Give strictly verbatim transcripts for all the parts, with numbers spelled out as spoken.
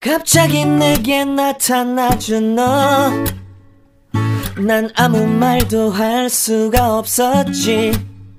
갑자기 내게 나타나준 너, 난 아무 말도 할 수가 없었지.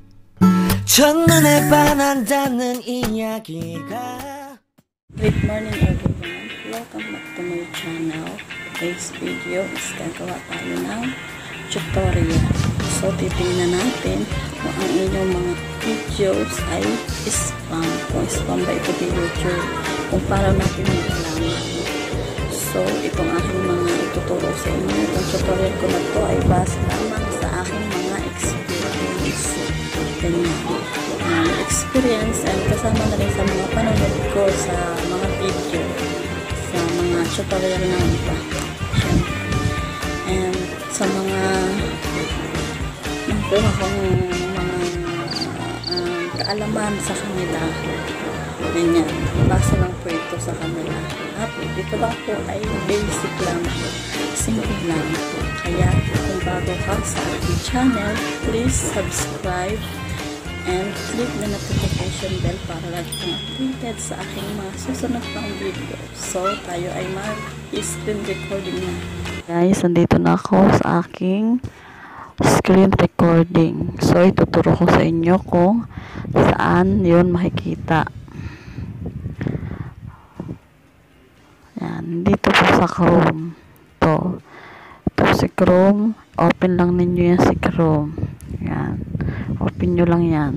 첫눈에 반한다는 이야기가. Good morning everyone, welcome back to my channel. Today's video is gagawa tayo ng tutorial. So titingnan natin kung ang inyong mga videos ay spam, kung spam ba ito di YouTube, kung para natin malaman. So itong aking mga ituturo sa inyo, itong tutorial ko na to ay base lamang sa aking mga experience. Ganyan, um, experience and kasama na rin sa mga panonood ko sa mga video, sa mga tutorial ng iba. And sa mga nandun akong mga um, kaalaman sa kanila, ganyan, basa lang po ito sa kanila. At ito lang po ay basic lang, simple lang. Kaya kung bago ka sa aking channel, please subscribe and click the notification bell para lagi kang updated sa aking mga susunod pang video. So tayo ay mag-screen recording na. Guys, andito na ako sa aking screen recording. So ituturo ko sa inyo kung saan yun makikita. Yan, dito po sa Chrome to. Ito si Chrome, open lang ninyo yan si Chrome. Yan, open nyo lang yan.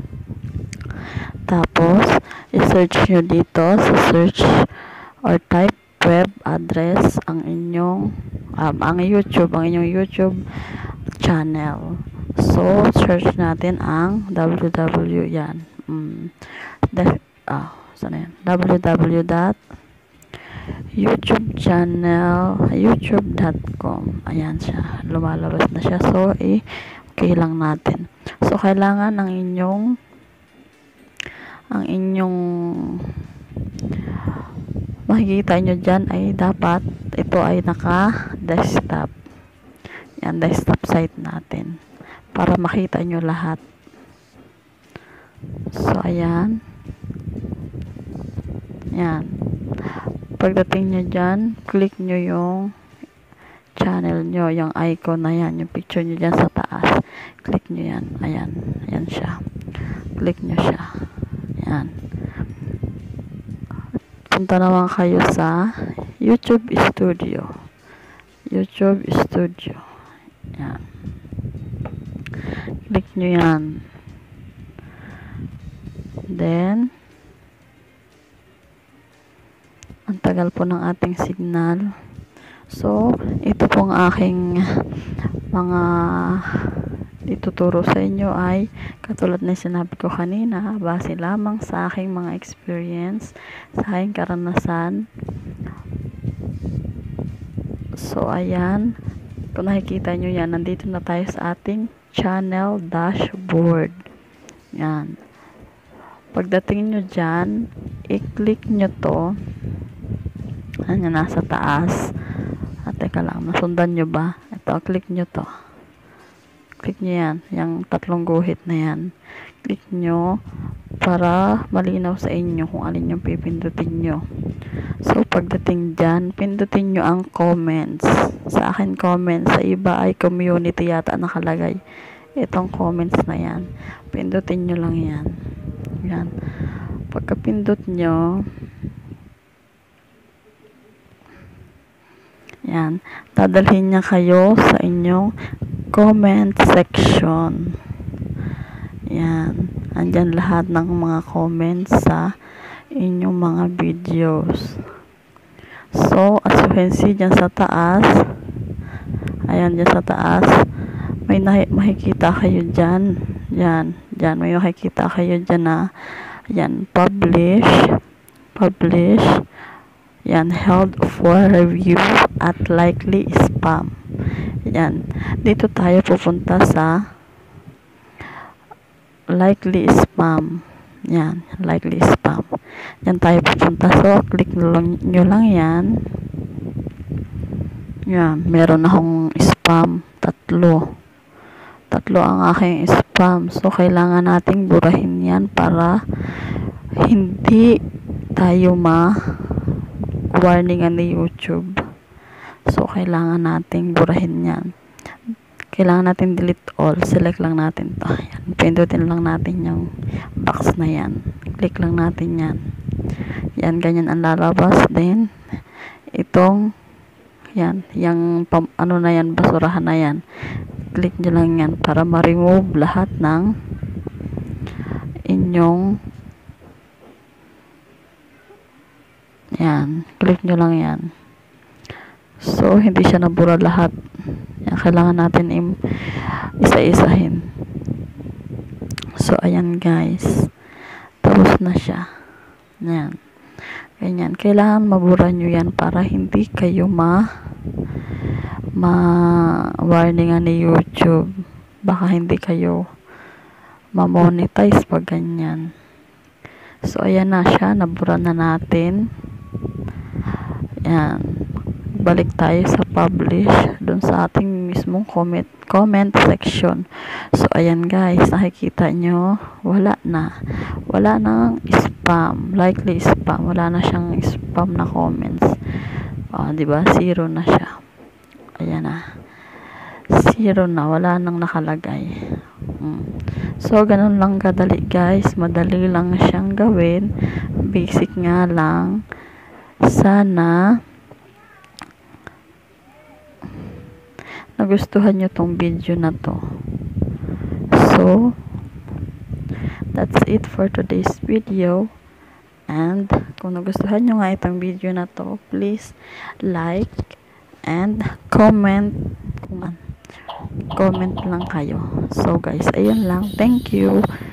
Tapos i-search nyo dito sa search or type web address ang inyong um, ang YouTube, ang inyong YouTube channel. So search natin ang www yan. Mm, the, ah, sana yan? www dot youtube channel youtube dot com. Ayan siya, lumalabas na siya. So eh, okay lang natin. So kailangan ng inyong ang inyong makikita nyo dyan ay dapat ito ay naka desktop. Yan, desktop site natin para makita nyo lahat. So ayan, yan, pagdating nyo dyan, click nyo yung channel nyo, yung icon na yan, yung picture nyo dyan sa taas, click nyo yan. Ayan, ayan siya, click nyo siya. Yan, punta naman kayo sa YouTube Studio. YouTube Studio. Yan. Click nyo yan. Then, ang tagal po ng ating signal. So, ito pong aking mga ituturo sa inyo ay katulad na sinabi ko kanina, base lamang sa aking mga experience, sa aking karanasan. So ayan, kung nakikita nyo yan, nandito na tayo sa ating channel dashboard. Yan, pagdating nyo dyan, i-click nyo to. Ano, nasa taas. At teka lang, nasundan nyo ba? Ito, click nyo to. Click nyo yan, yung tatlong guhit na yan. Click nyo para malinaw sa inyo kung alin yung pipindutin nyo. So pagdating dyan, pindutin nyo ang comments. Sa akin comments, sa iba ay community yata nakalagay. Itong comments na yan, pindutin nyo lang yan. Yan, pagka pindot nyo, yan, dadalhin niya kayo sa inyong comment section. Yan, andyan lahat ng mga comments sa inyong mga videos. So as you can see dyan sa taas, ayan, dyan sa taas may makikita kayo dyan. Yan, dyan may makikita kayo dyan na yan, publish publish yan, held for review at likely spam. Yan, dito tayo pupunta sa likely spam. Yan, likely spam. Yan tayo pupunta. So click nyo lang, nyo lang yan. Yan, meron akong spam tatlo tatlo ang aking spam. So kailangan nating burahin yan para hindi tayo ma ma-warningan ni YouTube. So, kailangan nating burahin yan. Kailangan natin delete all. Select lang natin to. Yan. Pindutin lang natin yung box na yan. Click lang natin yan. Yan, ganyan ang lalabas. Then, itong, yan, yung, pam, ano na yan, basurahan na yan. Click nyo lang yan para ma-remove lahat ng inyong, yan, click nyo lang yan. So, hindi siya nabura lahat. Yan, kailangan natin im isa-isahin. So, ayan guys. Tapos na siya. Yan. Ganyan. Kailangan mabura nyo yan para hindi kayo ma ma-warningan ni YouTube. Baka hindi kayo ma-monetize pag ganyan. So, ayan na siya. Nabura na natin. Yan. Balik tayo sa publish dun sa ating mismong comment comment section. So ayan guys, nakikita nyo wala na wala nang spam, likely spam, wala na siyang spam na comments. Oh, di ba? Zero na siya. Ayan na, zero na, wala nang nakalagay. hmm. So ganun lang kadali guys, madali lang siyang gawin, basic nga lang. Sana nagustuhan nyo tong video na to. So, that's it for today's video. And, kung nagustuhan nyo nga itong video na to, please like and comment. Comment lang kayo. So, guys, ayun lang. Thank you.